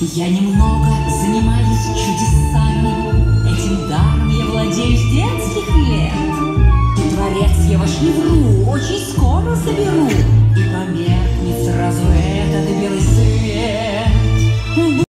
Я немного занимаюсь чудесами, этим даром я владею с детских лет. Дворец я ваш не вру, очень скоро заберу.